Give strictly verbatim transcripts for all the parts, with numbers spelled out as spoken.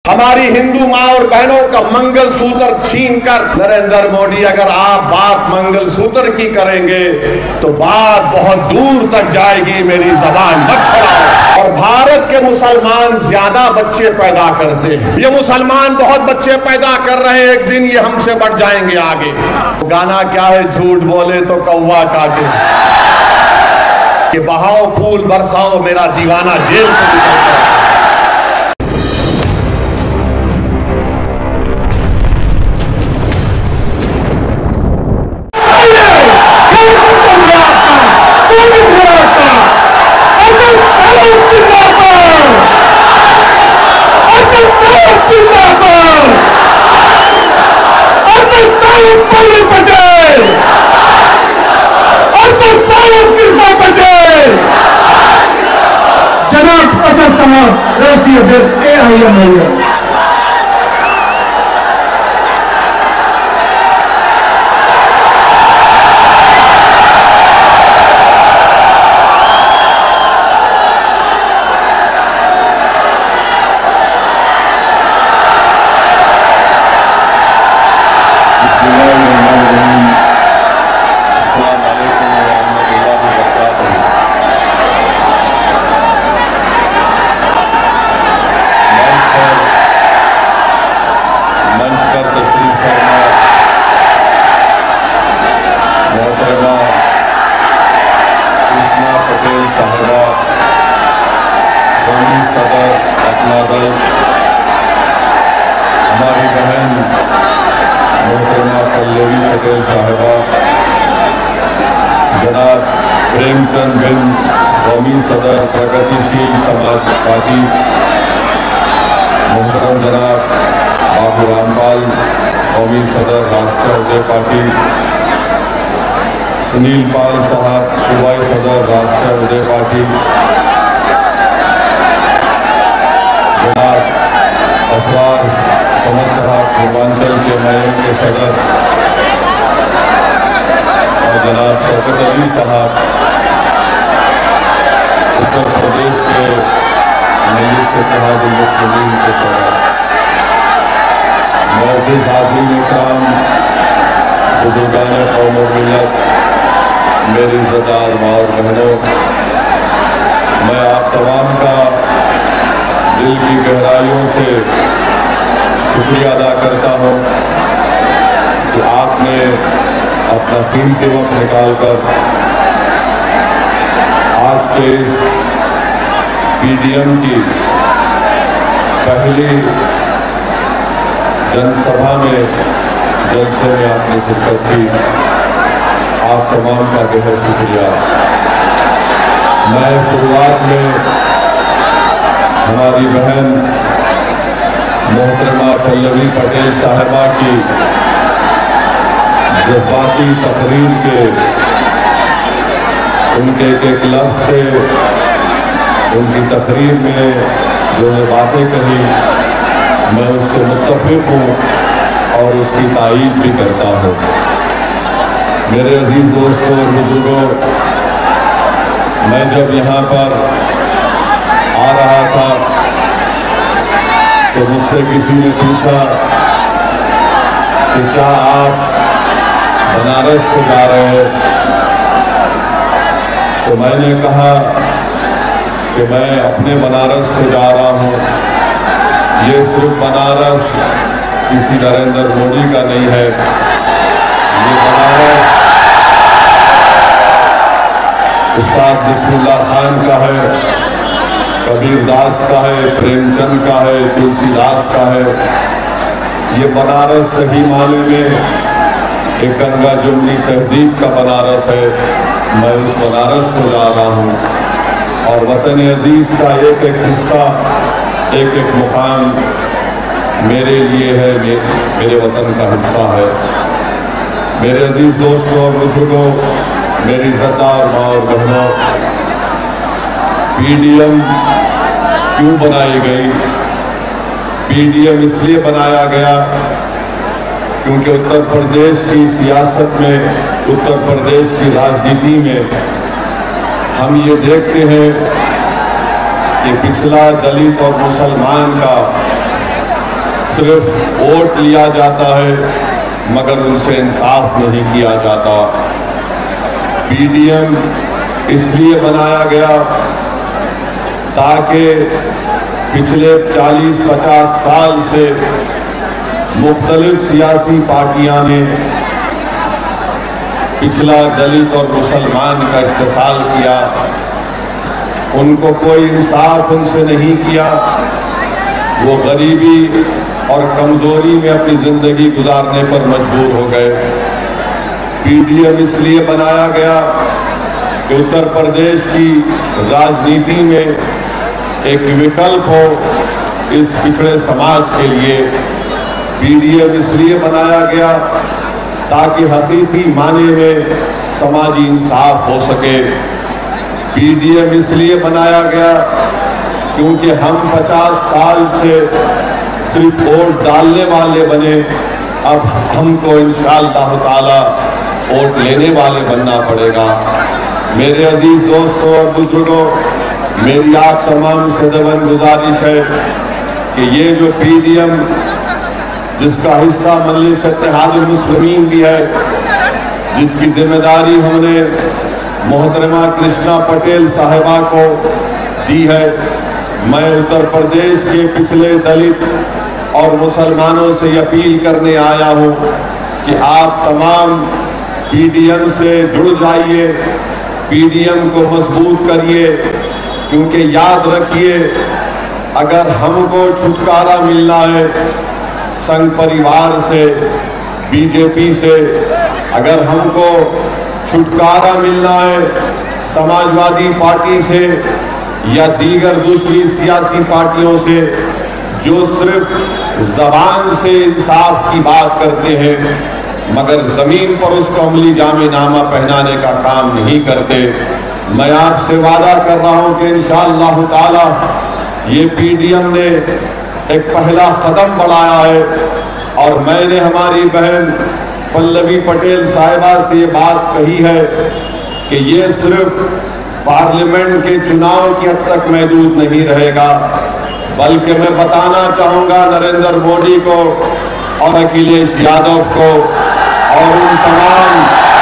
हमारी हिंदू माँ और बहनों का मंगल सूत्र छीन कर, नरेंद्र मोदी अगर आप बात मंगल सूत्र की करेंगे तो बात बहुत दूर तक जाएगी, मेरी जबान मत खड़ाओ। और भारत के मुसलमान ज्यादा बच्चे पैदा करते हैं, ये मुसलमान बहुत बच्चे पैदा कर रहे हैं, एक दिन ये हमसे बढ़ जाएंगे आगे। गाना क्या है, झूठ बोले तो कौवा काटे, कि बहाओ फूल बरसाओ मेरा दीवाना जेल से निकलता है। राष्ट्रीय अध्यक्ष ए आई एम आई है। हमारी बहन मोहतरमा पल्लवी पटेल साहिबा, जनाब प्रेमचंद बिन कौमी सदर प्रगतिशील समाज पार्टी, मोहतरम जनाब बाबू रामपाल कौमी सदर राष्ट्रीय पार्टी, सुनील पाल साहब सूबाई सदर राष्ट्रीय पार्टी, जनाब असरार समद साहब पूर्वांचल के मयम के सदर और जनाब शौकत अली साहब उत्तर प्रदेश के मजलिस इत्तेहादुल मुस्लिमीन के सदर, मौजूद हाज़िरीन इकराम, बुजुर्गान कौम और मिल्लत, मेरी इज़्ज़तदार माँ और बहनों, मैं आप तमाम का दिल की गहराइयों से शुक्रिया अदा करता हूँ कि आपने अपना कीमती वक्त निकालकर आज के इस पीडीएम की पहली जनसभा में जलसे में आपने शिरकत की। आप तमाम का बेहद शुक्रिया। मैं शुरुआत में हमारी बहन मोहतरमा पल्लवी पटेल साहिबा की जज्बाती तकरीर के उनके एक एक लफ्ज़ से उनकी तकरीर में जो ने बातें कही मैं उससे मुत्तफ़िक़ हूँ और उसकी तायीद भी करता हूँ। मेरे अजीज़ दोस्तों और बुजुर्गों, मैं जब यहाँ पर आ रहा था तो मुझसे किसी ने पूछा कि क्या आप बनारस को जा रहे हैं, तो मैंने कहा कि मैं अपने बनारस को जा रहा हूँ। ये सिर्फ बनारस किसी नरेंद्र मोदी का नहीं है, ये बनारस उस्ताद बिस्मिल्लाह खान का है, कबीर दास का है, प्रेमचंद का है, तुलसीदास का है। ये बनारस सही माने में एक गंगा जुमनी तहजीब का बनारस है। मैं उस बनारस को जा रहा हूँ और वतन अजीज का एक एक हिस्सा, एक एक मुकाम मेरे लिए है, मेरे वतन का हिस्सा है। मेरे अजीज दोस्तों और बुजुर्गों, मेरी इज़्ज़तदार माँ और बहनों, पीडीएम क्यों बनाई गई? पीडीएम इसलिए बनाया गया क्योंकि उत्तर प्रदेश की सियासत में, उत्तर प्रदेश की राजनीति में हम ये देखते हैं कि पिछला दलित और मुसलमान का सिर्फ वोट लिया जाता है मगर उनसे इंसाफ नहीं किया जाता। पीडीएम इसलिए बनाया गया ताकि पिछले चालीस पचास साल से मुख्तलिफ सियासी पार्टियां ने पिछला दलित और मुसलमान का इस्तेसाल किया, उनको कोई इंसाफ उनसे नहीं किया। वो गरीबी और कमजोरी में अपनी जिंदगी गुजारने पर मजबूर हो गए। पीडीएम इसलिए बनाया गया कि उत्तर प्रदेश की राजनीति में एक विकल्प हो इस पिछड़े समाज के लिए। पीडीएम इसलिए बनाया गया ताकि हकीकी माने में समाजी इंसाफ हो सके। पीडीएम इसलिए बनाया गया क्योंकि हम पचास साल से सिर्फ वोट डालने वाले बने, अब हमको इंशाअल्लाह ताला वोट लेने वाले बनना पड़ेगा। मेरे अजीज दोस्तों और बुजुर्गों, मेरी आप तमाम से दवन गुजारिश है कि ये जो पीडीएम जिसका हिस्सा मजलिस इत्तेहादुल मुस्लिमीन भी है, जिसकी जिम्मेदारी हमने मोहतरमा कृष्णा पटेल साहिबा को दी है, मैं उत्तर प्रदेश के पिछले दलित और मुसलमानों से अपील करने आया हूं कि आप तमाम पीडीएम से जुड़ जाइए, पीडीएम को मजबूत करिए, क्योंकि याद रखिए अगर हमको छुटकारा मिलना है संघ परिवार से, बीजेपी से, अगर हमको छुटकारा मिलना है समाजवादी पार्टी से या दीगर दूसरी सियासी पार्टियों से जो सिर्फ जबान से इंसाफ की बात करते हैं मगर जमीन पर उसको अमली जामेनामा पहनाने का काम नहीं करते, मैं आपसे वादा कर रहा हूं कि इंशाअल्लाह ताला ये पीडीएम ने एक पहला कदम बढ़ाया है। और मैंने हमारी बहन पल्लवी पटेल साहिबा से ये बात कही है कि ये सिर्फ पार्लियामेंट के चुनाव की हद तक महदूद नहीं रहेगा, बल्कि मैं बताना चाहूंगा नरेंद्र मोदी को और अखिलेश यादव को और उन तमाम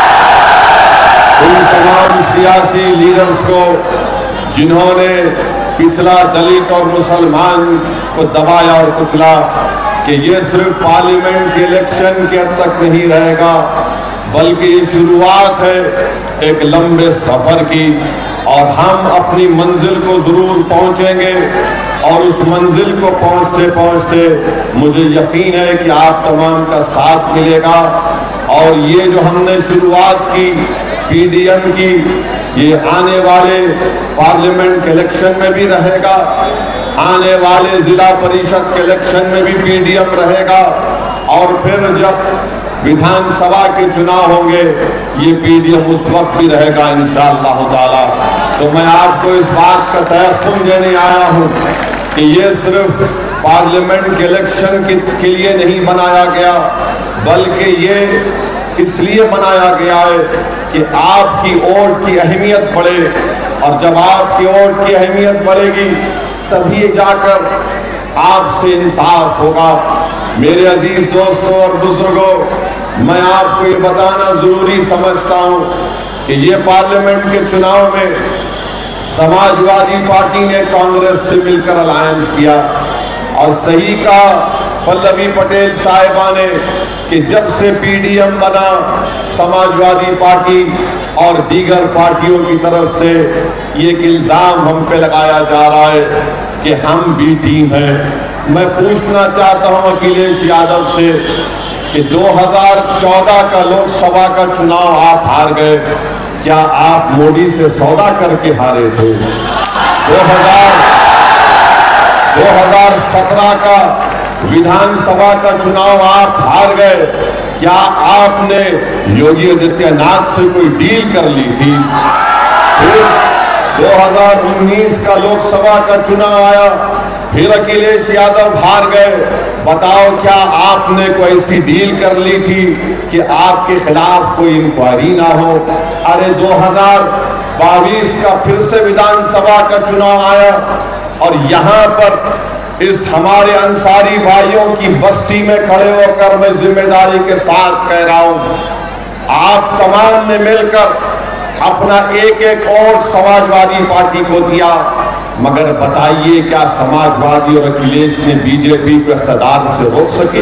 उन तमाम सियासी लीडर्स को जिन्होंने पिछला दलित और मुसलमान को दबाया और कुचला, कि ये सिर्फ पार्लियामेंट के इलेक्शन के हद तक नहीं रहेगा, बल्कि ये शुरुआत है एक लंबे सफर की। और हम अपनी मंजिल को जरूर पहुंचेंगे और उस मंजिल को पहुंचते पहुंचते मुझे यकीन है कि आप तमाम का साथ मिलेगा। और ये जो हमने शुरुआत की पीडीएम की, ये आने वाले पार्लियामेंट के इलेक्शन में भी रहेगा, आने वाले जिला परिषद के इलेक्शन में भी पीडीएम रहेगा, और फिर जब विधानसभा के चुनाव होंगे ये पीडीएम उस वक्त भी रहेगा इंशाअल्लाह ताला। तो मैं आपको इस बात का तयक़ुन देने आया हूं कि ये सिर्फ पार्लियामेंट के इलेक्शन के, के लिए नहीं बनाया गया, बल्कि ये इसलिए बनाया गया है कि आपकी वोट की अहमियत बढ़े, और जब आपकी वोट की अहमियत बढ़ेगी तभी जाकर आपसे इंसाफ होगा। मेरे अजीज दोस्तों और बुजुर्गों, मैं आपको ये बताना जरूरी समझता हूं कि ये पार्लियामेंट के चुनाव में समाजवादी पार्टी ने कांग्रेस से मिलकर अलायंस किया, और सही का पल्लवी पटेल साहिबा ने कि जब से पीडीएम बना समाजवादी पार्टी और दीगर पार्टियों की तरफ से ये इल्जाम हम पे लगाया जा रहा है कि हम बी टीम हैं। मैं पूछना चाहता हूं अखिलेश यादव से कि दो हज़ार चौदह का लोकसभा का चुनाव आप हार गए, क्या आप मोदी से सौदा करके हारे थे? दो हज़ार सत्रह का विधानसभा का चुनाव आप हार गए, क्या आपने योगी आदित्यनाथ से कोई डील कर ली थी? फिर दो हज़ार उन्नीस का लोकसभा का चुनाव आया, फिर अखिलेश यादव हार गए, बताओ क्या आपने कोई ऐसी डील कर ली थी कि आपके खिलाफ कोई इंक्वायरी ना हो? अरे दो हज़ार बाईस का फिर से विधानसभा का चुनाव आया और यहां पर इस हमारे अंसारी भाइयों की बस्ती में खड़े होकर मैं जिम्मेदारी के साथ कह रहा हूं, आप तमाम ने मिलकर अपना एक एक वोट समाजवादी पार्टी को दिया, मगर बताइए क्या समाजवादी और अखिलेश ने बीजेपी को इख्तिदार से रोक सके?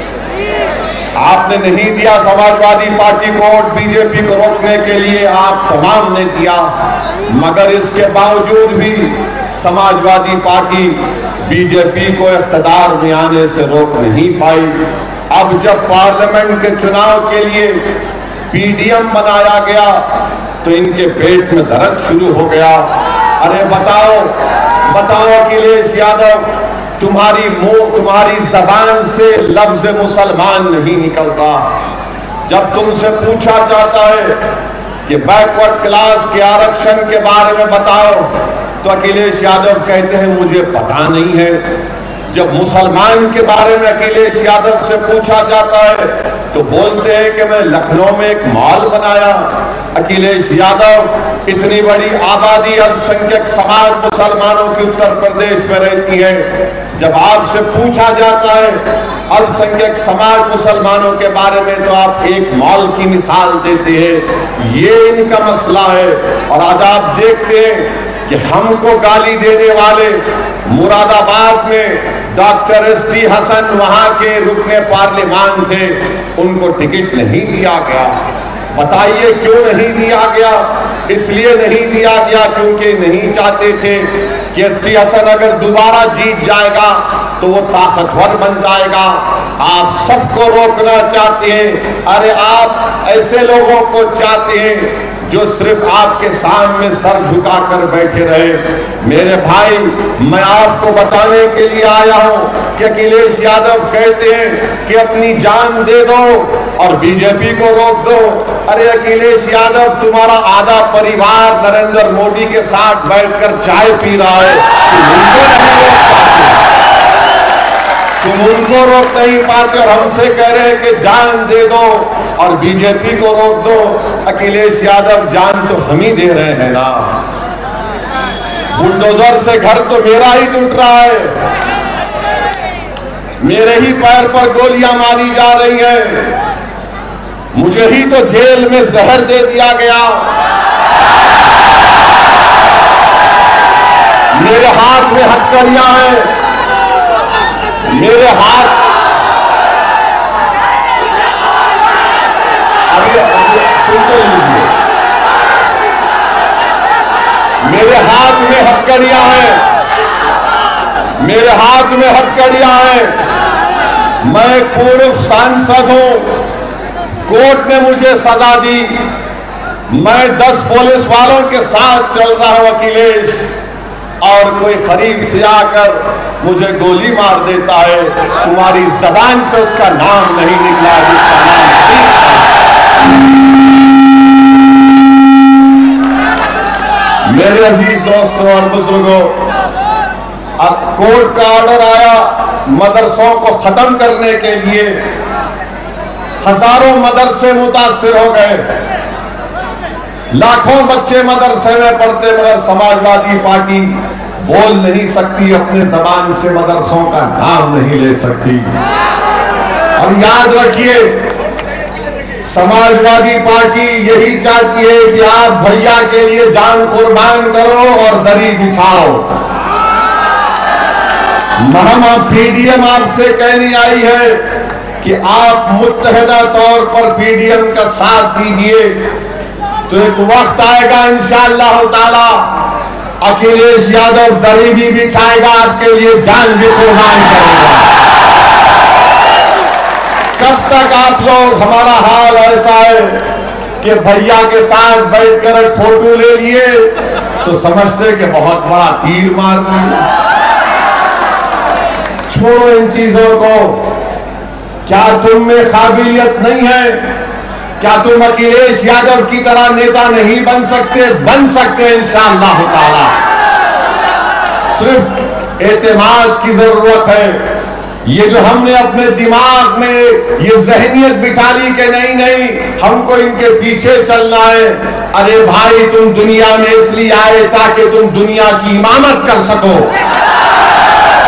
आपने नहीं दिया समाजवादी पार्टी को वोट बीजेपी को रोकने के लिए, आप तमाम ने दिया, मगर इसके बावजूद भी समाजवादी पार्टी बीजेपी को इख्तिदार में आने से रोक नहीं पाई। अब जब पार्लियामेंट के चुनाव के लिए पीडीएम बनाया गया तो इनके पेट में दर्द शुरू हो गया। अरे बताओ बताओ अखिलेश यादव, तुम्हारी मुंह तुम्हारी जबान से लफ्ज मुसलमान नहीं निकलता। जब तुमसे पूछा जाता है कि बैकवर्ड क्लास के आरक्षण के बारे में बताओ तो अखिलेश यादव कहते हैं मुझे पता नहीं है। जब मुसलमान के बारे में अखिलेश यादव से पूछा जाता है तो बोलते हैं कि मैं लखनऊ में एक मॉल बनाया। अखिलेश यादव, इतनी बड़ी आबादी अल्पसंख्यक समाज मुसलमानों की उत्तर प्रदेश में रहती है, जब आपसे पूछा जाता है अल्पसंख्यक समाज मुसलमानों के बारे में तो आप एक मॉल की मिसाल देते हैं। ये इनका मसला है। और आज आप देखते हैं कि हमको गाली देने वाले मुरादाबाद में डॉक्टर एस टी हसन वहां के रुकने पार्लियामान थे, उनको टिकट नहीं दिया गया। बताइए क्यों नहीं दिया गया? इसलिए नहीं दिया गया क्योंकि नहीं चाहते थे कि एस टी हसन अगर दोबारा जीत जाएगा तो वो ताकतवर बन जाएगा। आप सबको रोकना चाहते हैं। अरे आप ऐसे लोगों को चाहते हैं जो सिर्फ आपके सामने सर झुकाकर बैठे रहे। मेरे भाई, मैं आपको बताने के लिए आया हूं कि अखिलेश यादव कहते हैं कि अपनी जान दे दो और बीजेपी को रोक दो। अरे अखिलेश यादव, तुम्हारा आधा परिवार नरेंद्र मोदी के साथ बैठकर चाय पी रहा है, तुम उनको रोक नहीं पाते और हमसे कह रहे हैं कि जान दे दो और बीजेपी को रोक दो। अखिलेश यादव, जान तो हम ही दे रहे हैं ना। बुलडोजर से घर तो मेरा ही टूट रहा है, मेरे ही पैर पर गोलियां मारी जा रही हैं, मुझे ही तो जेल में जहर दे दिया गया, मेरे हाथ में हथकड़ियां हैं, मेरे हाथ अभी सुनते लीजिए, मेरे हाथ में हथकड़ियां हैं, मेरे हाथ में हथकड़ियां हैं। मैं पूर्व सांसद हूं, कोर्ट ने मुझे सजा दी, मैं दस पुलिस वालों के साथ चल रहा हूं अखिलेश, और कोई करीब से आकर मुझे गोली मार देता है, तुम्हारी जबान से उसका नाम नहीं निकला जिसका नाम। मेरे अजीज दोस्तों और बुजुर्गों, अब कोर्ट का ऑर्डर आया मदरसों को खत्म करने के लिए। हजारों मदरसे मुतासिर हो गए, लाखों बच्चे मदरसे में पढ़ते, मगर समाजवादी पार्टी बोल नहीं सकती, अपने जबान से मदरसों का नाम नहीं ले सकती। और याद रखिए, समाजवादी पार्टी यही चाहती है कि आप भैया के लिए जान कुर्बान करो और दरी बिछाओ। हम पीडीएम आपसे कहने आई है कि आप मुत्तहिदा तौर पर पीडीएम का साथ दीजिए, तो एक वक्त आएगा इंशाअल्लाह ताला अखिलेश यादव दरी भी बिछाएगा, आपके लिए जान भी कुर्बान करेगा। कब तक आप लोग, हमारा हाल ऐसा है कि भैया के साथ बैठकर एक फोटो ले लिए तो समझते कि बहुत बड़ा तीर मार दिया। छोड़ो इन चीजों को। क्या तुम में काबिलियत नहीं है? क्या तुम अखिलेश यादव की तरह नेता नहीं बन सकते? बन सकते इंशाअल्लाह ताला। सिर्फ एतमाद की जरूरत है। ये जो हमने अपने दिमाग में ये जहनियत बिठा ली कि नहीं नहीं हमको इनके पीछे चलना है। अरे भाई, तुम दुनिया में इसलिए आए ताकि तुम दुनिया की इमामत कर सको।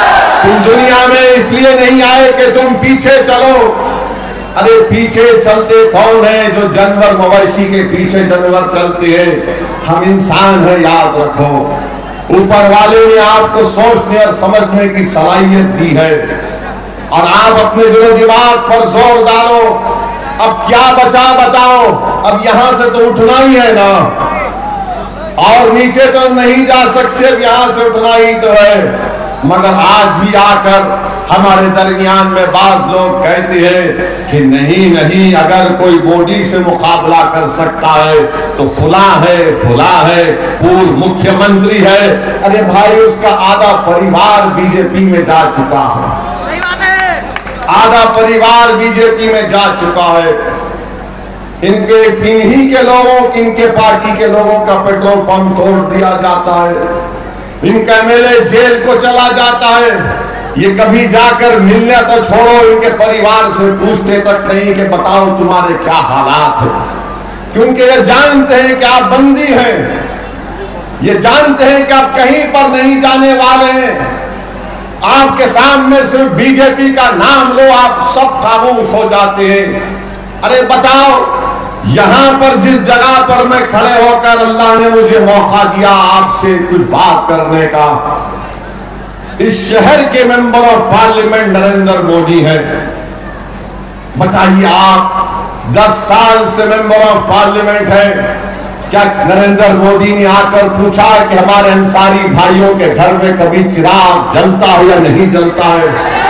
तुम दुनिया में इसलिए नहीं आए कि तुम पीछे चलो। अरे पीछे चलते कौन है? जो जानवर मवेशी के पीछे जानवर चलते हैं। हम इंसान है, याद रखो। ऊपर वाले ने आपको सोचने और समझने की सलाहियत दी है और आप अपने दिलो दिमाग पर जोर डालो। अब क्या बचा बताओ? अब यहां से तो उठना ही है ना, और नीचे तो नहीं जा सकते, यहां से उठना ही तो है। मगर आज भी आकर हमारे दरमियान में बाज लोग कहते हैं कि नहीं नहीं, अगर कोई मोदी से मुकाबला कर सकता है तो फुला है, फुला है, पूर्व मुख्यमंत्री है। अरे भाई, उसका आधा परिवार बीजेपी में जा चुका है, आधा परिवार बीजेपी में जा चुका है। इनके इन्हीं के लोगों, इनके पार्टी के लोगों का पेट्रोल पंप तोड़ दिया जाता है, इनका एमएलए जेल को चला जाता है। ये कभी जाकर मिलने तो छोड़ो, इनके परिवार से पूछते तक नहीं कि बताओ तुम्हारे क्या हालात है, क्योंकि ये जानते हैं कि आप बंदी हैं, ये जानते हैं कि आप कहीं पर नहीं जाने वाले हैं। आपके सामने सिर्फ बीजेपी का नाम लो, आप सब खामोश हो जाते हैं। अरे बताओ, यहां पर जिस जगह पर मैं खड़े होकर अल्लाह ने मुझे मौका दिया आपसे कुछ बात करने का, इस शहर के member of parliament Narendra Modi है। बताइए, आप दस साल से मेंबर ऑफ पार्लियामेंट है, क्या नरेंद्र मोदी ने आकर पूछा कि हमारे अंसारी भाइयों के घर में कभी चिराग जलता हो या नहीं जलता है?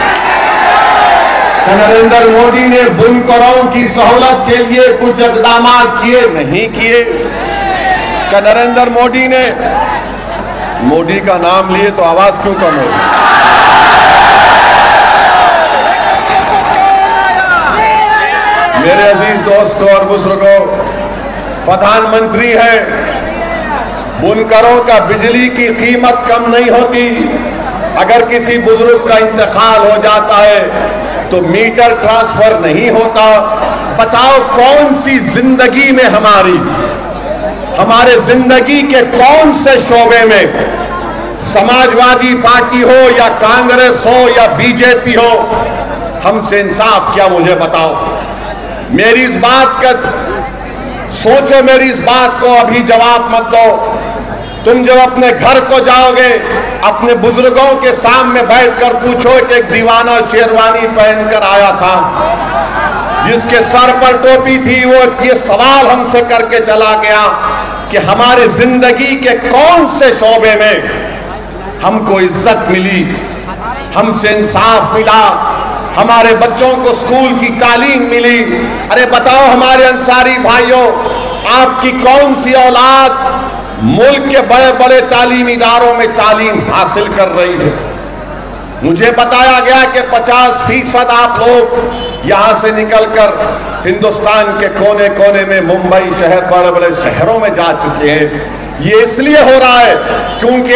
क्या नरेंद्र मोदी ने बुनकरों की सहूलत के लिए कुछ इकदाम किए? नहीं किए। क्या नरेंद्र मोदी ने, मोदी का नाम लिए तो आवाज क्यों कम हो? मेरे अजीज दोस्तों और बुजुर्गों, प्रधानमंत्री है, बुनकरों का बिजली की कीमत कम नहीं होती। अगर किसी बुजुर्ग का इंतकाल हो जाता है तो मीटर ट्रांसफर नहीं होता। बताओ, कौन सी जिंदगी में हमारी, हमारे जिंदगी के कौन से शोबे में, समाजवादी पार्टी हो या कांग्रेस हो या बीजेपी हो, हमसे इंसाफ क्या? मुझे बताओ। मेरी इस बात का सोचो, मेरी इस बात को अभी जवाब मत दो। तुम जब अपने घर को जाओगे, अपने बुजुर्गों के सामने बैठकर पूछो कि एक दीवाना शेरवानी पहनकर आया था, जिसके सर पर टोपी थी, वो ये सवाल हमसे करके चला गया कि हमारे जिंदगी के कौन से शोबे में हमको इज्जत मिली, हमसे इंसाफ मिला, हमारे बच्चों को स्कूल की तालीम मिली। अरे बताओ हमारे अंसारी भाइयों, आपकी कौन सी औलाद मुल्क के बड़े बड़े तालीमी इदारों में तालीम हासिल कर रही है? मुझे बताया गया कि पचास फीसद आप लोग यहां से निकलकर हिंदुस्तान के कोने कोने में, मुंबई शहर, बड़े बड़े शहरों में जा चुके हैं। ये इसलिए हो रहा है क्योंकि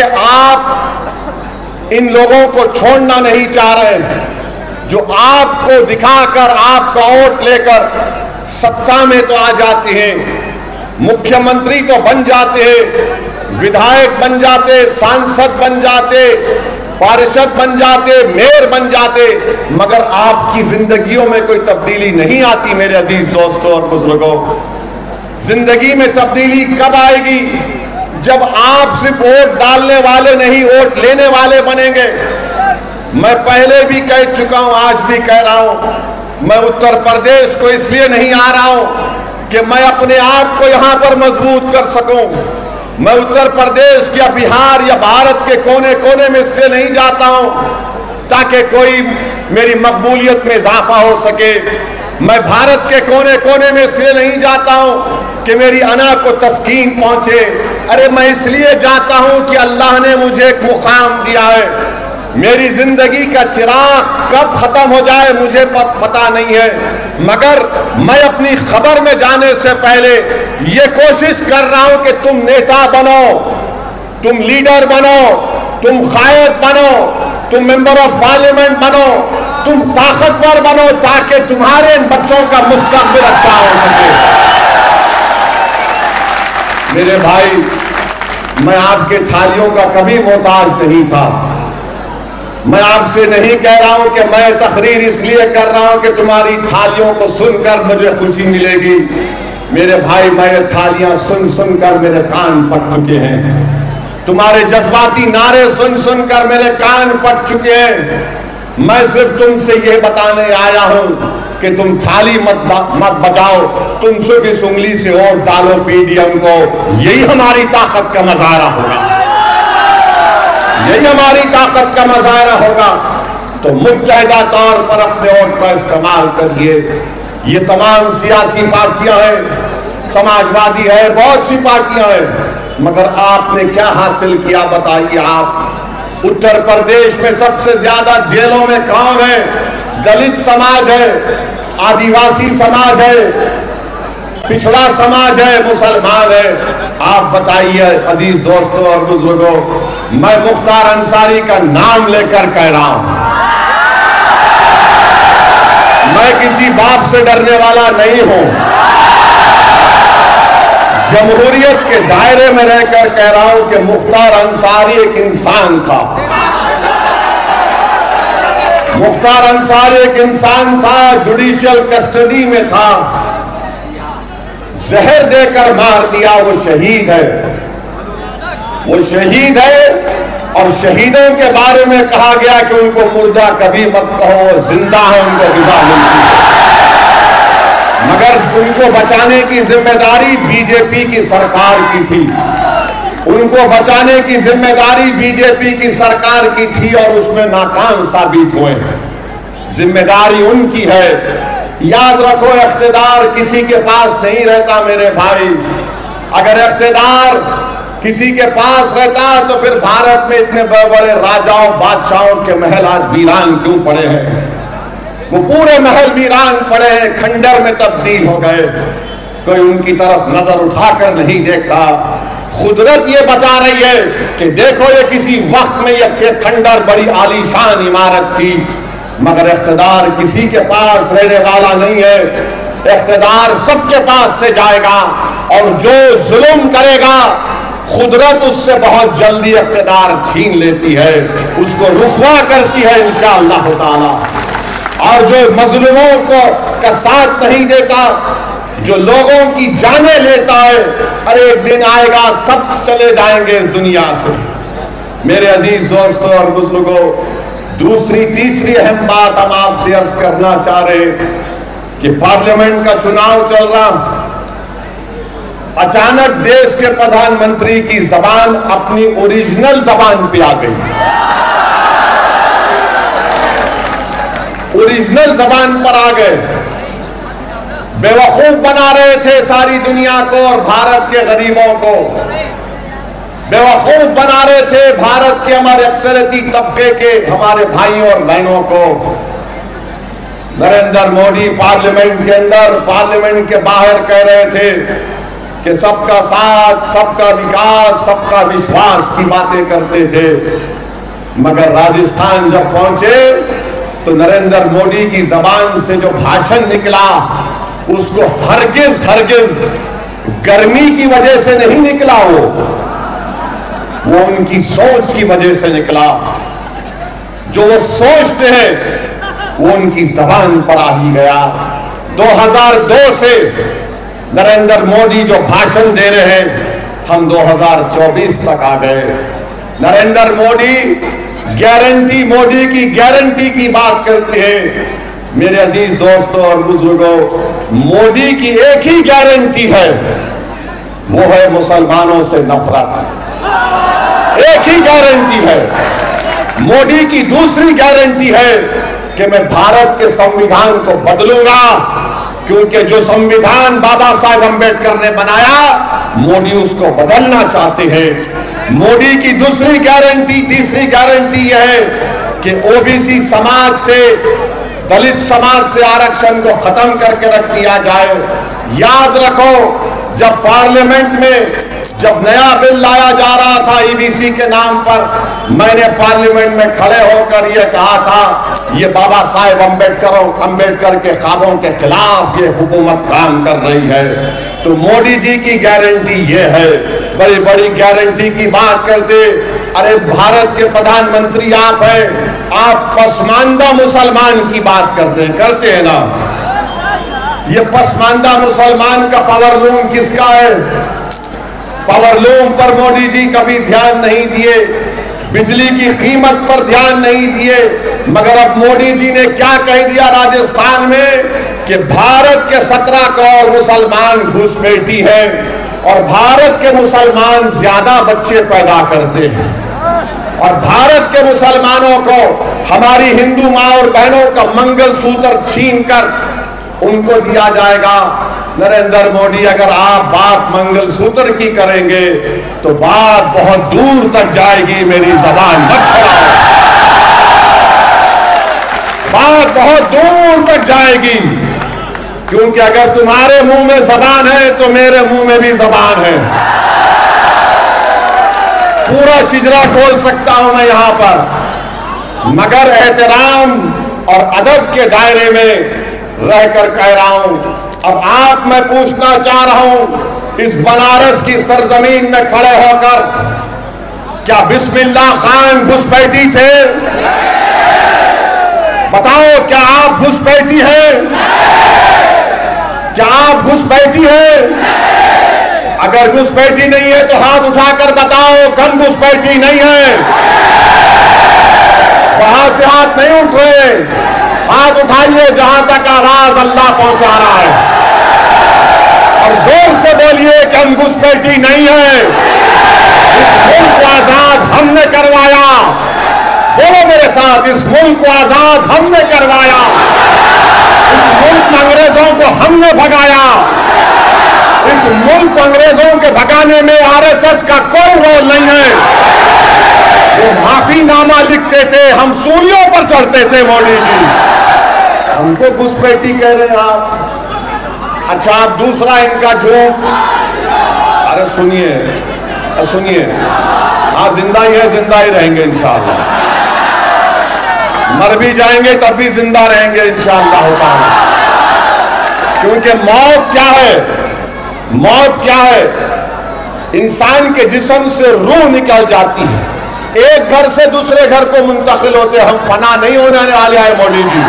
आप इन लोगों को छोड़ना नहीं चाह रहे, जो आपको दिखाकर आपका वोट लेकर सत्ता में तो आ जाते हैं, मुख्यमंत्री तो बन जाते हैं, विधायक बन जाते, सांसद बन जाते, पार्षद बन जाते, मेयर बन जाते, मगर आपकी जिंदगियों में कोई तब्दीली नहीं आती। मेरे अजीज दोस्तों और बुजुर्गों, जिंदगी में तब्दीली कब आएगी? जब आप सिर्फ वोट डालने वाले नहीं, वोट लेने वाले बनेंगे। मैं पहले भी कह चुका हूं, आज भी कह रहा हूं, मैं उत्तर प्रदेश को इसलिए नहीं आ रहा हूं कि मैं अपने आप को यहां पर मजबूत कर सकूं। मैं उत्तर प्रदेश या बिहार या भारत के कोने कोने में इसलिए नहीं जाता हूं ताकि कोई मेरी मकबूलियत में इजाफा हो सके। मैं भारत के कोने कोने में इसलिए नहीं जाता हूं कि मेरी अना को तस्कीन पहुंचे। अरे मैं इसलिए जाता हूं कि अल्लाह ने मुझे एक मुकाम दिया है। मेरी जिंदगी का चिराग कब खत्म हो जाए मुझे पता नहीं है, मगर मैं अपनी खबर में जाने से पहले ये कोशिश कर रहा हूं कि तुम नेता बनो, तुम लीडर बनो, तुम कायद बनो, तुम मेंबर ऑफ पार्लियामेंट बनो, तुम ताकतवर बनो, ताकि तुम्हारे इन बच्चों का मुस्तकबिल अच्छा हो सके। मेरे भाई, मैं आपके थालियों का कभी मोहताज नहीं था। मैं आपसे नहीं कह रहा हूं कि मैं तकरीर इसलिए कर रहा हूं कि तुम्हारी थालियों को सुनकर मुझे खुशी मिलेगी। मेरे भाई, मैं थालियां सुन सुनकर मेरे कान पक चुके हैं। तुम्हारे जज्बाती नारे सुन सुनकर मेरे कान पक चुके हैं। मैं सिर्फ तुमसे ये बताने आया हूं कि तुम थाली मत मत बजाओ, तुम सिर्फ इस उंगली से और डालो पीडीएम को। यही हमारी ताकत का मजारा होगा, यही हमारी ताकत का मजारा होगा। तो मुत्तहिदा तौर पर अपने वोट का इस्तेमाल करिए। ये तमाम सियासी पार्टियां हैं, समाजवादी है, बहुत सी पार्टियां हैं, मगर आपने क्या हासिल किया बताइए। आप उत्तर प्रदेश में सबसे ज्यादा जेलों में कौन है? दलित समाज है, आदिवासी समाज है, पिछड़ा समाज है, मुसलमान है। आप बताइए अजीज दोस्तों और बुजुर्गों, मैं मुख्तार अंसारी का नाम लेकर कह रहा हूं, मैं किसी बाप से डरने वाला नहीं हूं। जमहूरियत के दायरे में रहकर कह रहा हूं कि मुख्तार अंसारी एक इंसान था। मुख्तार अंसारी एक इंसान था, जुडिशियल कस्टडी में था, जहर देकर मार दिया। वो शहीद है, वो शहीद है। और शहीदों के बारे में कहा गया कि उनको मुर्दा कभी मत कहो, वो जिंदा है, उनको गिज़ा मिलती है। मगर उनको बचाने की जिम्मेदारी बीजेपी की सरकार की थी, उनको बचाने की जिम्मेदारी बीजेपी की सरकार की थी और उसमें नाकाम साबित हुए। जिम्मेदारी उनकी है। याद रखो, इख्तिदार किसी के पास नहीं रहता मेरे भाई। अगर इख्तिदार किसी के पास रहता तो फिर भारत में इतने बड़े बड़े राजाओं बादशाहों के महल आज वीरान क्यों पड़े हैं? वो पूरे महल वीरान पड़े हैं, खंडर में तब्दील हो गए। कोई उनकी तरफ नजर उठाकर नहीं देखता। कुदरत ये बता रही है कि देखो, ये किसी वक्त में ये खंडर बड़ी आलीशान इमारत थी, मगर इख्तिदार किसी के पास रहने वाला नहीं है। इख्तिदार सबके पास से जाएगा और जो जुल्म करेगा कुदरत उससे बहुत जल्दी इख्तिदार छीन लेती है, उसको रुसवा करती है इंशाअल्लाह ताला। और जो मजलूमों को का साथ नहीं देता, जो लोगों की जाने लेता है, अरे एक दिन आएगा सब चले जाएंगे इस दुनिया से। मेरे अजीज दोस्तों और बुजुर्गों, दूसरी तीसरी अहम बात हम आपसे अर्ज करना चाह रहे कि पार्लियामेंट का चुनाव चल रहा, अचानक देश के प्रधानमंत्री की जबान अपनी ओरिजिनल जबान पे आ गई, ओरिजिनल जबान पर आ गए। बेवकूफ बना रहे थे सारी दुनिया को और भारत के गरीबों को, बेवकूफ बना रहे थे भारत के हमारे अक्सरती तबके के हमारे भाइयों और बहनों को। नरेंद्र मोदी पार्लियामेंट के अंदर, पार्लियामेंट के बाहर कह रहे थे कि सबका साथ, सबका विकास, सबका विश्वास की बातें करते थे, मगर राजस्थान जब पहुंचे तो नरेंद्र मोदी की जबान से जो भाषण निकला उसको हरगिज हरगिज गर्मी की वजह से नहीं निकला, वो वो उनकी सोच की वजह से निकला। जो वो सोचते हैं वो उनकी जबान पर आ ही गया। दो हज़ार दो से नरेंद्र मोदी जो भाषण दे रहे हैं, हम दो हज़ार चौबीस तक आ गए। नरेंद्र मोदी गारंटी, मोदी की गारंटी की बात करते हैं। मेरे अजीज दोस्तों और बुजुर्गों, मोदी की एक ही गारंटी है, वो है मुसलमानों से नफरत। एक ही गारंटी है। मोदी की दूसरी गारंटी है कि मैं भारत के संविधान को बदलूंगा, क्योंकि जो संविधान बाबा साहेब अम्बेडकर ने बनाया, मोदी उसको बदलना चाहते हैं। मोदी की दूसरी गारंटी, तीसरी गारंटी यह है कि ओबीसी समाज से, दलित समाज से आरक्षण को खत्म करके रख दिया जाए। याद रखो, जब पार्लियामेंट में जब नया बिल लाया जा रहा था ईबीसी के नाम पर, मैंने पार्लियामेंट में खड़े होकर यह कहा था, ये बाबा साहेब अम्बेडकर अम्बेडकर के ख्वाबों के खिलाफ ये हुकूमत काम कर रही है। तो मोदी जी की गारंटी ये है, बड़ी बड़ी गारंटी की बात करते, अरे भारत के प्रधानमंत्री आप हैं, आप पसमानदा मुसलमान की बात करते हैं करते हैं ना। ये पसमानदा मुसलमान का पावरलूम किसका है? पावरलूम पर मोदी जी कभी ध्यान नहीं दिए, बिजली की कीमत पर ध्यान नहीं दिए, मगर अब मोदी जी ने क्या कह दिया राजस्थान में कि भारत के सत्रह करोड़ मुसलमान घुसपैठी है और भारत के मुसलमान ज्यादा बच्चे पैदा करते हैं और भारत के मुसलमानों को हमारी हिंदू मां और बहनों का मंगलसूत्र छीनकर उनको दिया जाएगा। नरेंद्र मोदी, अगर आप बात मंगलसूत्र की करेंगे तो बात बहुत दूर तक जाएगी, मेरी जबान मत खड़ाओ, बात बहुत दूर तक जाएगी, क्योंकि अगर तुम्हारे मुंह में जबान है तो मेरे मुंह में भी जबान है। पूरा शिजरा खोल सकता हूं मैं यहां पर, मगर एहतराम और अदब के दायरे में रहकर कह रहा हूं। अब आप मैं पूछना चाह रहा हूं, इस बनारस की सरजमीन में खड़े होकर क्या बिस्मिल्लाह खान घुसपैठी थे? बताओ, क्या आप घुसपैठी हैं? क्या आप घुसपैठी हैं? अगर घुसपैठी नहीं है तो हाथ उठाकर बताओ कम घुसपैठी नहीं है। वहां से हाथ नहीं उठ रहे, हाथ उठाइए जहां तक आवाज अल्लाह पहुंचा रहा है और जोर से बोलिए कि हम घुसपैठी नहीं है। इस मुल्क को आजाद हमने करवाया, बोलो मेरे साथ, इस मुल्क को आजाद हमने करवाया, इस मुल्क में अंग्रेजों को हमने भगाया, इस मुल्क को अंग्रेजों के भगाने में आरएसएस का कोई रोल नहीं है। वो माफीनामा लिखते थे, हम सूलियों पर चढ़ते थे। मोदी जी हमको घुसपैठी कह रहे हैं आप। अच्छा, आप दूसरा इनका झूठ, अरे सुनिए सुनिए, हाँ जिंदा ही है, जिंदा ही रहेंगे इंशाअल्लाह, मर भी जाएंगे तब भी जिंदा रहेंगे इंशाअल्लाह ताला। क्योंकि मौत क्या है? मौत क्या है? इंसान के जिस्म से रूह निकल जाती है, एक घर से दूसरे घर को मुंतकिल होते, हम फना नहीं होने वाले हैं मोदी जी।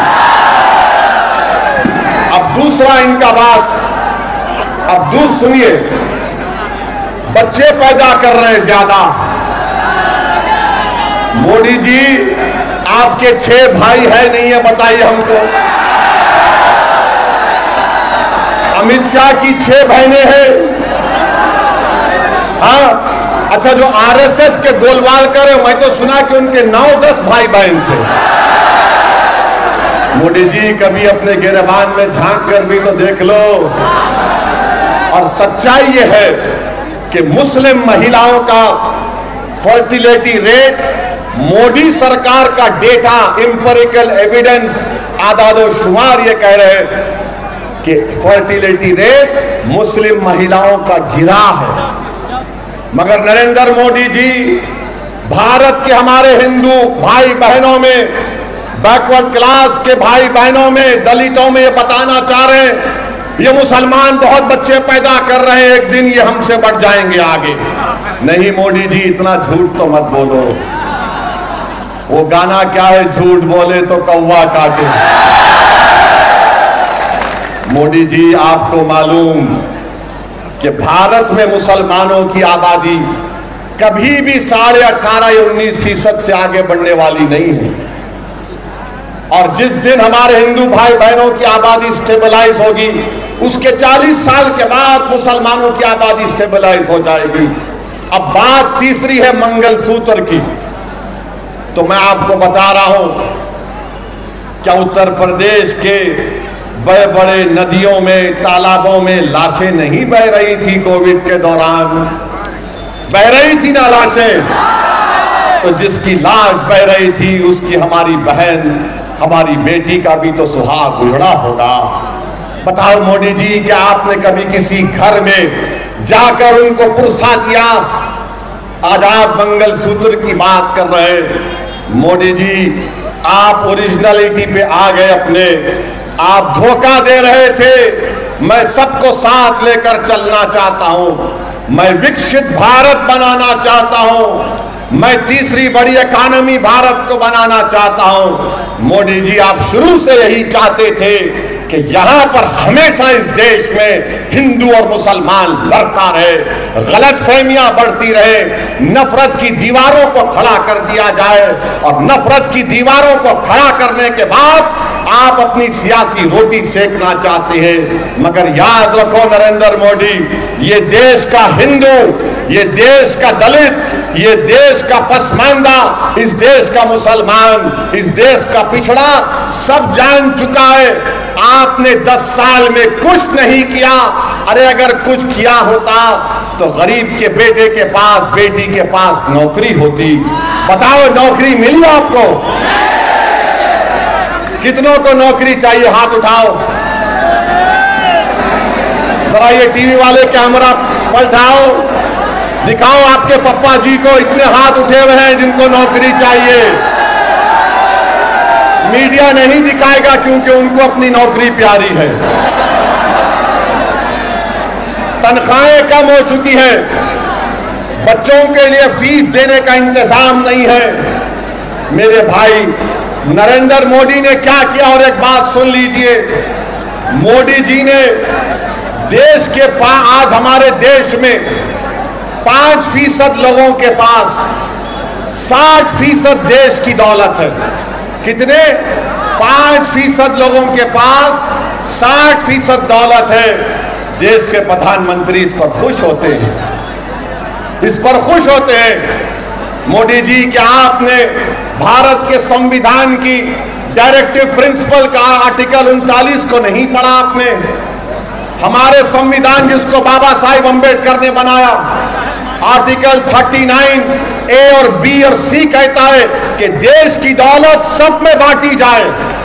अब दूसरा इनका बात, अब दूसरा सुनिए, बच्चे पैदा कर रहे हैं ज्यादा। मोदी जी आपके छह भाई है नहीं है बताइए हमको? अमित शाह की छह बहनें हैं, हाँ। अच्छा, जो आरएसएस के गोलवाल करे, मैं तो सुना कि उनके नौ दस भाई बहन थे। मोदी जी कभी अपने गिरबान में झांक कर भी तो देख लो। और सच्चाई यह है कि मुस्लिम महिलाओं का फर्टिलिटी रेट, मोदी सरकार का डेटा, इंपेरिकल एविडेंस, आदादो शुमार ये कह रहे हैं कि फर्टिलिटी रेट मुस्लिम महिलाओं का गिरा है। मगर नरेंद्र मोदी जी भारत के हमारे हिंदू भाई बहनों में, बैकवर्ड क्लास के भाई बहनों में, दलितों में ये बताना चाह रहे हैं ये मुसलमान बहुत बच्चे पैदा कर रहे हैं, एक दिन ये हमसे बढ़ जाएंगे आगे। नहीं मोदी जी, इतना झूठ तो मत बोलो। वो गाना क्या है, झूठ बोले तो कौवा काटे। मोदी जी आपको मालूम कि भारत में मुसलमानों की आबादी कभी भी साढ़े अठारह या उन्नीस फीसद से आगे बढ़ने वाली नहीं है। और जिस दिन हमारे हिंदू भाई बहनों की आबादी स्टेबलाइज होगी, उसके चालीस साल के बाद मुसलमानों की आबादी स्टेबलाइज हो जाएगी। अब बात तीसरी है मंगलसूत्र की। तो मैं आपको बता रहा हूं, क्या उत्तर प्रदेश के बड़े बड़े नदियों में, तालाबों में लाशें नहीं बह रही थी कोविड के दौरान? बह रही थी ना लाशें। तो जिसकी लाश बह रही थी उसकी हमारी बहन, हमारी बेटी का भी तो सुहाग उजड़ा होगा। बताओ मोदी जी, क्या आपने कभी किसी घर में जाकर उनको पुरसा दिया? आज आप मंगलसूत्र की बात कर रहे। मोदी जी आप ओरिजिनलिटी पे आ गए अपने, आप धोखा दे रहे थे। मैं सबको साथ लेकर चलना चाहता हूं, मैं विकसित भारत बनाना चाहता हूं, मैं तीसरी बड़ी इकॉनमी भारत को बनाना चाहता हूं। मोदी जी, आप शुरू से यही चाहते थे कि यहां पर हमेशा इस देश में हिंदू और मुसलमान लड़ता रहे, गलतफहमियां बढ़ती रहे, नफरत की दीवारों को खड़ा कर दिया जाए, और नफरत की दीवारों को खड़ा करने के बाद आप अपनी सियासी रोटी सेकना चाहते हैं। मगर याद रखो नरेंद्र मोदी, ये देश का हिंदू, ये देश का दलित, ये देश का पसमानदा, इस देश का मुसलमान, इस देश का पिछड़ा सब जान चुका है आपने दस साल में कुछ नहीं किया। अरे अगर कुछ किया होता तो गरीब के बेटे के पास, बेटी के पास नौकरी होती। बताओ, नौकरी मिली आपको? कितनों को नौकरी चाहिए? हाथ उठाओ जरा, ये टीवी वाले कैमरा पलटाओ, दिखाओ आपके पप्पा जी को, इतने हाथ उठे हुए हैं जिनको नौकरी चाहिए। मीडिया नहीं दिखाएगा क्योंकि उनको अपनी नौकरी प्यारी है। तनख्वाहें कम हो चुकी हैं, बच्चों के लिए फीस देने का इंतजाम नहीं है। मेरे भाई, नरेंद्र मोदी ने क्या किया? और एक बात सुन लीजिए, मोदी जी ने देश के पास, आज हमारे देश में पांच फीसद लोगों के पास साठ फीसद देश की दौलत है। कितने? पांच फीसद लोगों के पास साठ फीसद दौलत है। देश के प्रधानमंत्री इस पर खुश होते हैं, इस पर खुश होते हैं। मोदी जी, क्या आपने भारत के संविधान की डायरेक्टिव प्रिंसिपल का आर्टिकल उनतालीस को नहीं पढ़ा आपने? हमारे संविधान जिसको बाबा साहिब अंबेडकर ने बनाया, आर्टिकल उनतालीस ए और बी और सी कहता है कि देश की दौलत सब में बांटी जाए,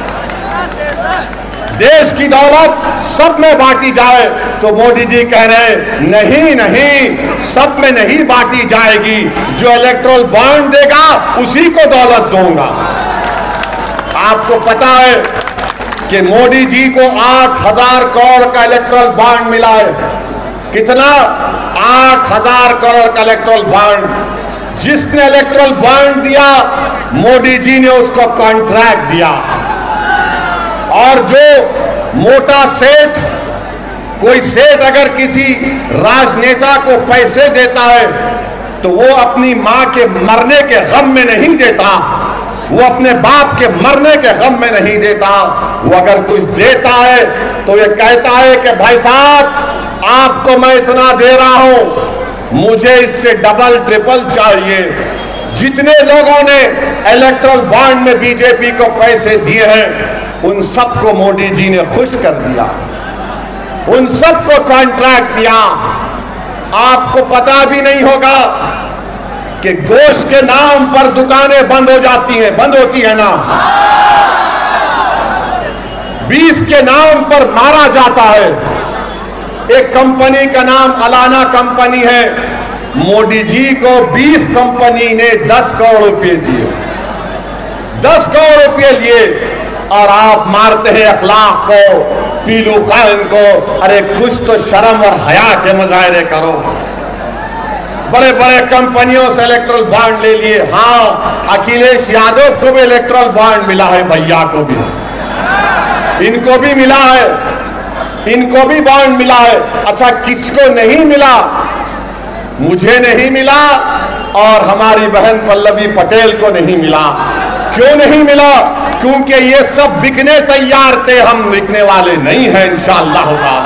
देश की दौलत सब में बांटी जाए। तो मोदी जी कह रहे हैं नहीं नहीं, सब में नहीं बांटी जाएगी, जो इलेक्ट्रल बॉन्ड देगा उसी को दौलत दूंगा। आपको पता है कि मोदी जी को आठ हजार करोड़ का इलेक्ट्रल बॉन्ड मिला है। कितना? आठ हजार करोड़ का इलेक्ट्रल बॉन्ड। जिसने इलेक्ट्रल बॉन्ड दिया, मोदी जी ने उसको कॉन्ट्रैक्ट दिया। और जो मोटा सेठ, कोई सेठ अगर किसी राजनेता को पैसे देता है तो वो अपनी मां के मरने के गम में नहीं देता, वो अपने बाप के मरने के गम में नहीं देता। वो अगर कुछ देता है तो ये कहता है कि भाई साहब, आपको मैं इतना दे रहा हूं, मुझे इससे डबल ट्रिपल चाहिए। जितने लोगों ने इलेक्ट्रल बॉन्ड में बीजेपी को पैसे दिए हैं, उन सबको मोदी जी ने खुश कर दिया, उन सबको कॉन्ट्रैक्ट दिया। आपको पता भी नहीं होगा कि गोश्त के नाम पर दुकानें बंद हो जाती हैं, बंद होती है ना, बीफ के नाम पर मारा जाता है। एक कंपनी का नाम अलाना कंपनी है, मोदी जी को बीफ कंपनी ने दस करोड़ रुपए दिए, दस करोड़ रुपए लिए, और आप मारते हैं अखलाक को, पीलू खान को। अरे कुछ तो शर्म और हया के मुजाहरे करो। बड़े बड़े कंपनियों से इलेक्ट्रल बॉन्ड ले लिए। हाँ, अखिलेश यादव को भी इलेक्ट्रल बॉन्ड मिला है, भैया को भी, इनको भी मिला है, इनको भी बॉन्ड मिला है। अच्छा, किसको नहीं मिला? मुझे नहीं मिला और हमारी बहन पल्लवी पटेल को नहीं मिला। क्यों नहीं मिला? क्योंकि ये सब बिकने तैयार थे, हम बिकने वाले नहीं हैं इंशाअल्लाह ताला।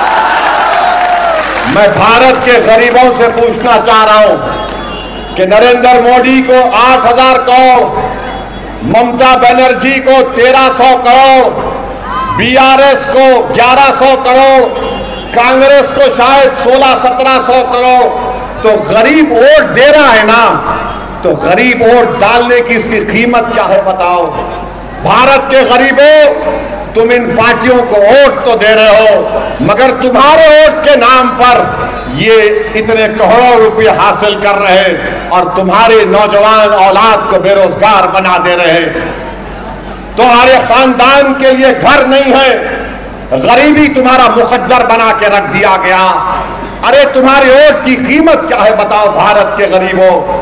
मैं भारत के गरीबों से पूछना चाह रहा हूं कि नरेंद्र मोदी को आठ हजार करोड़, ममता बनर्जी को तेरह सौ करोड़, बीआरएस को ग्यारह सौ करोड़, कांग्रेस को शायद सोलह सत्रह सौ करोड़। तो गरीब वोट दे रहा है ना, तो गरीब वोट डालने की इसकी कीमत क्या है बताओ? भारत के गरीबों, तुम इन पार्टियों को वोट तो दे रहे हो, मगर तुम्हारे वोट के नाम पर ये इतने करोड़ों रुपए हासिल कर रहे हैं और तुम्हारे नौजवान औलाद को बेरोजगार बना दे रहे हैं। तुम्हारे खानदान के लिए घर नहीं है, गरीबी तुम्हारा मुकद्दर बना के रख दिया गया। अरे तुम्हारे वोट की कीमत क्या है बताओ भारत के गरीबों?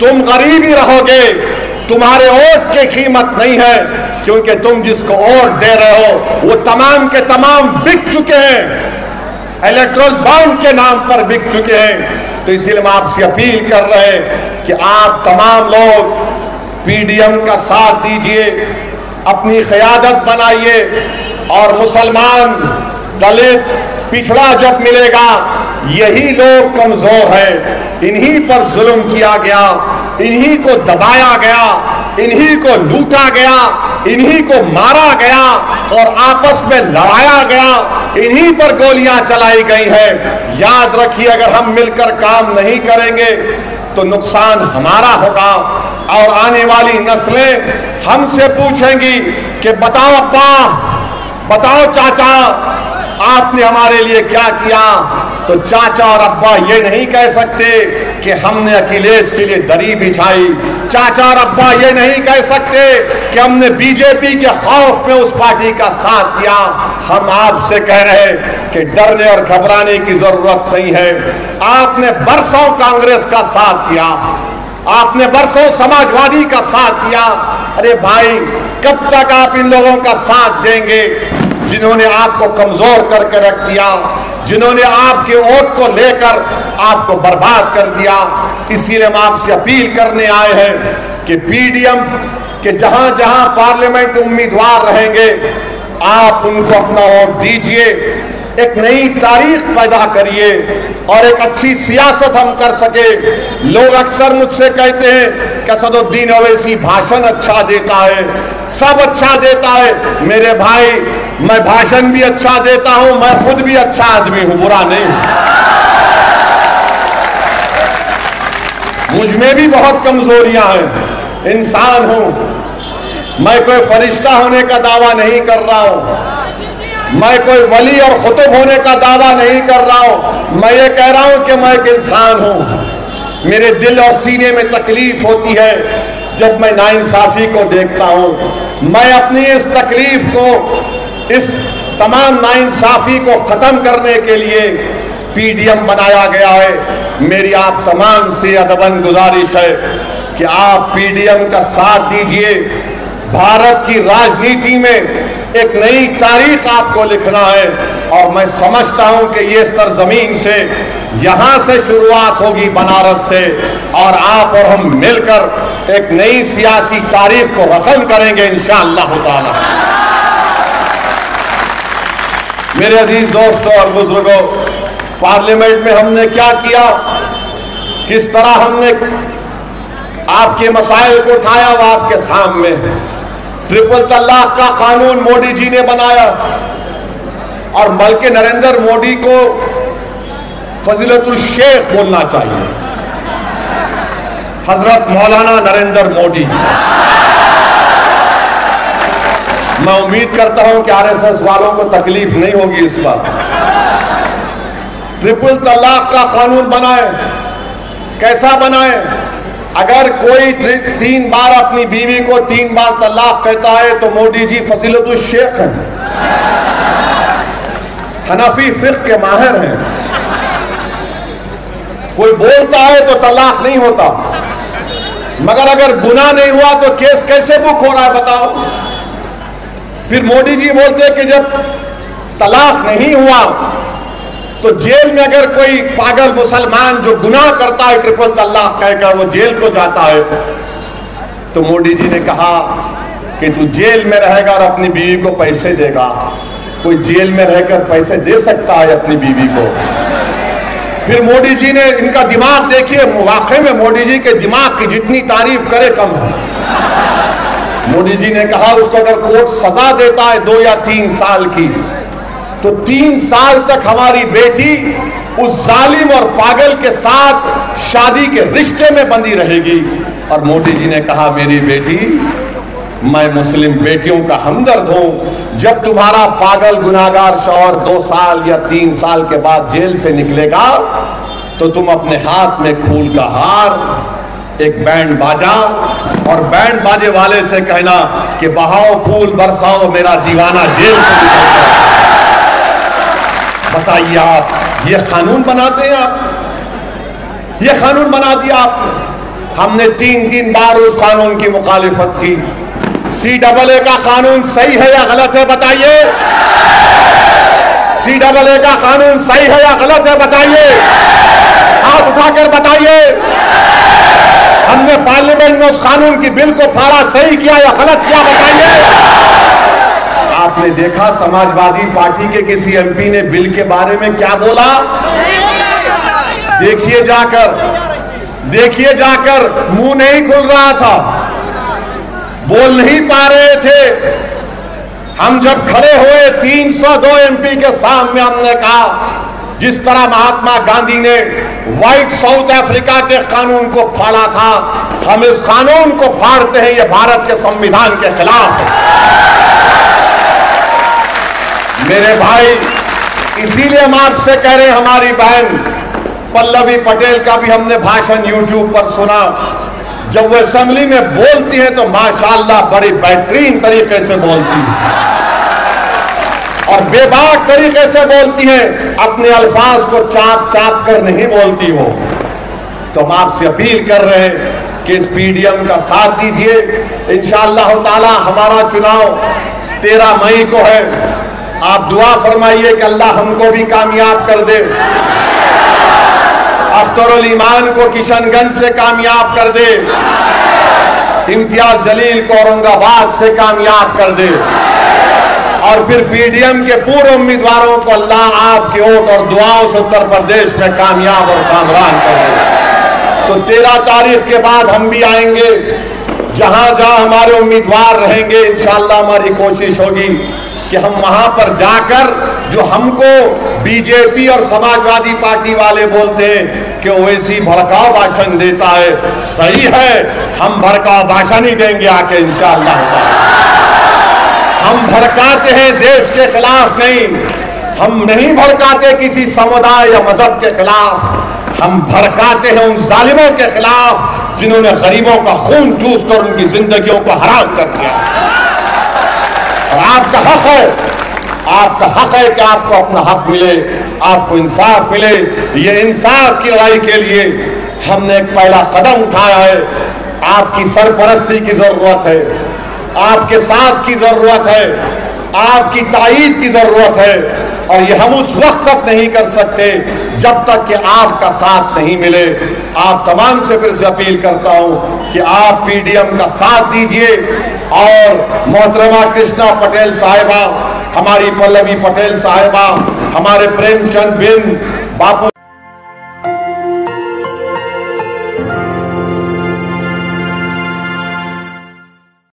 तुम गरीब ही रहोगे, तुम्हारे वोट की कीमत नहीं है, क्योंकि तुम जिसको वोट दे रहे हो वो तमाम के तमाम बिक चुके हैं, इलेक्ट्रल बॉन्ड के नाम पर बिक चुके हैं। तो इसीलिए मैं आपसे अपील कर रहे हैं कि आप तमाम लोग पीडीएम का साथ दीजिए, अपनी क़यादत बनाइए, और मुसलमान, दलित, पिछड़ा जब मिलेगा, यही लोग कमजोर हैं, इन्हीं पर जुल्म किया गया, इन्हीं को दबाया गया, इन्हीं को लूटा गया, इन्हीं को मारा गया और आपस में लड़ाया गया, इन्हीं पर गोलियां चलाई गई हैं। याद रखिए, अगर हम मिलकर काम नहीं करेंगे तो नुकसान हमारा होगा, और आने वाली नस्लें हमसे पूछेंगी कि बताओ अब्बा, बताओ चाचा, आपने हमारे लिए क्या किया। तो चाचा और अब्बा ये नहीं कह सकते कि हमने अखिलेश के लिए दरी बिछाई, चाचा और अब्बा ये नहीं कह सकते कि हमने बीजेपी के खौफ में उस पार्टी का साथ दिया। हम आपसे कह रहे हैं कि डरने और घबराने की जरूरत नहीं है। आपने बरसों कांग्रेस का साथ दिया, आपने बरसों समाजवादी का साथ दिया। अरे भाई, कब तक आप इन लोगों का साथ देंगे जिन्होंने आपको कमजोर करके रख दिया, जिन्होंने आपके वोट को लेकर आपको बर्बाद कर दिया। इसीलिए हम आपसे अपील करने आए हैं कि पीडीएम के जहां जहां पार्लियामेंट उम्मीदवार रहेंगे, आप उनको अपना वोट दीजिए, एक नई तारीख पैदा करिए और एक अच्छी सियासत हम कर सके। लोग अक्सर मुझसे कहते हैं कि असदुद्दीन ओवैसी भाषण अच्छा देता है, सब अच्छा देता है। मेरे भाई, मैं भाषण भी अच्छा देता हूं, मैं खुद भी अच्छा आदमी हूं, बुरा नहीं। मुझ में भी बहुत कमजोरियां हैं, इंसान हूं। मैं कोई फरिश्ता होने का दावा नहीं कर रहा हूं, मैं कोई वली और खुतब होने का दावा नहीं कर रहा हूं। मैं ये कह रहा हूं कि मैं एक इंसान हूं। मेरे दिल और सीने में तकलीफ होती है जब मैं नाइंसाफी को देखता हूं। मैं अपनी इस तकलीफ को, इस तमाम नाइंसाफी को खत्म करने के लिए पीडीएम बनाया गया है। मेरी आप तमाम से अदबन गुजारिश है कि आप पीडीएम का साथ दीजिए। भारत की राजनीति में एक नई तारीख आपको लिखना है, और मैं समझता हूं कि ये सरजमीन से, यहां से शुरुआत होगी, बनारस से, और आप और हम मिलकर एक नई सियासी तारीख को रकम करेंगे इंशाअल्लाह ताला। मेरे अजीज दोस्तों और बुजुर्गों, पार्लियामेंट में हमने क्या किया, किस तरह हमने आपके मसाइल को उठाया, वो आपके सामने। ट्रिपल तलाक का कानून मोदी जी ने बनाया, और बल्कि नरेंद्र मोदी को फजीलतुल शेख बोलना चाहिए, हजरत मौलाना नरेंद्र मोदी। मैं उम्मीद करता हूं कि आरएसएस वालों को तकलीफ नहीं होगी इस बार। ट्रिपल तलाक का कानून बनाए, कैसा बनाए? अगर कोई तीन बार अपनी बीवी को तीन बार तलाक कहता है तो मोदी जी फजीलतुल शेख हैं, हनफी फिक्र के माहिर हैं। कोई बोलता है तो तलाक नहीं होता, मगर अगर गुनाह नहीं हुआ तो केस कैसे बुक हो रहा है बताओ? फिर मोदी जी बोलते हैं कि जब तलाक नहीं हुआ तो जेल में अगर कोई पागल मुसलमान जो गुनाह करता है ट्रिपल तलाक कहकर वो जेल को जाता है, तो मोदी जी ने कहा कि तू जेल में रहेगा और अपनी बीवी को पैसे देगा। कोई जेल में रहकर पैसे दे सकता है अपनी बीवी को? फिर मोदी जी ने, इनका दिमाग देखिए, वाकई में मोदी जी के दिमाग की जितनी तारीफ करे कम है। मोदी जी ने कहा उसको अगर कोर्ट सजा देता है दो या तीन साल की, तो तीन साल तक हमारी बेटी उस जालिम और पागल के साथ शादी के रिश्ते में बंधी रहेगी। और मोदी जी ने कहा, मेरी बेटी, मैं मुस्लिम बेटियों का हमदर्द हूं। जब तुम्हारा पागल गुनाहगार शौहर दो साल या तीन साल के बाद जेल से निकलेगा तो तुम अपने हाथ में फूल का हार, एक बैंड बाजा, और बैंड बाजे वाले से कहना कि बहाओ फूल बरसाओ मेरा दीवाना जेल से निकलता। बताइए, आप ये कानून बनाते हैं? आप ये कानून बना दिया आपने। हमने तीन तीन बार उस कानून की मुखालिफत की। सी डबल ए का कानून सही है या गलत है बताइए? सी डबल ए का कानून सही है या गलत है बताइए? हाथ उठाकर बताइए। हमने पार्लियामेंट में उस कानून की बिल को फाड़ा, सही किया या गलत किया बताइए? आपने देखा समाजवादी पार्टी के किसी एमपी ने बिल के बारे में क्या बोला? देखिए जाकर, देखिए जाकर, मुंह नहीं खुल रहा था, बोल नहीं पा रहे थे। हम जब खड़े हुए तीन सौ दो एमपी के सामने, हमने कहा जिस तरह महात्मा गांधी ने व्हाइट साउथ अफ्रीका के कानून को फाड़ा था, हम इस कानून को फाड़ते हैं, यह भारत के संविधान के खिलाफ है। मेरे भाई, इसीलिए हम आपसे कह रहे हैं, हमारी बहन पल्लवी पटेल का भी हमने भाषण यूट्यूब पर सुना। जब वो असेंबली में बोलती है तो माशाअल्लाह बड़ी बेहतरीन तरीके से बोलती है और बेबाक तरीके से बोलती है, अपने अल्फाज को चाप चाप कर नहीं बोलती वो। तो हम आपसे अपील कर रहे हैं कि इस पीडीएम का साथ दीजिए। इंशाअल्लाह ताला हमारा चुनाव तेरह मई को है। आप दुआ फरमाइए कि अल्लाह हमको भी कामयाब कर दे, अख्तरुल ईमान को किशनगंज से कामयाब कर दे, इम्तियाज जलील को औरंगाबाद से कामयाब कर दे, और फिर पीडीएम के पूर्व उम्मीदवारों को अल्लाह आपके वोट और दुआओं से उत्तर प्रदेश में कामयाब और कामरान कर दे। तो तेरह तारीख के बाद हम भी आएंगे, जहां जहां हमारे उम्मीदवार रहेंगे, इंशाअल्लाह हमारी कोशिश होगी कि हम वहां पर जाकर, जो हमको बीजेपी और समाजवादी पार्टी वाले बोलते हैं कि ओवैसी भड़काऊ भाषण देता है, सही है, हम भड़काऊ भाषण ही देंगे आके इंशाअल्लाह। हम भड़काते हैं देश के खिलाफ नहीं, हम नहीं भड़काते किसी समुदाय या मजहब के खिलाफ, हम भड़काते हैं उन जालिमों के खिलाफ जिन्होंने गरीबों का खून चूस कर उनकी जिंदगियों को हराम कर दिया। और आपका हक है, आपका हक है कि आपको अपना हक मिले, आपको इंसाफ मिले। ये इंसाफ की लड़ाई के लिए हमने एक पहला कदम उठाया है। आपकी सरपरस्ती की जरूरत है, आपके साथ की जरूरत है, आपकी ताईद की जरूरत है, और ये हम उस वक्त तक नहीं कर सकते जब तक कि आपका साथ नहीं मिले। आप तमाम से फिर से अपील करता हूं कि आप पीडीएम का साथ दीजिए, और मोहतरमा कृष्णा पटेल साहिबा, हमारी पल्लवी पटेल साहिबा, हमारे प्रेमचंद बिन, बापू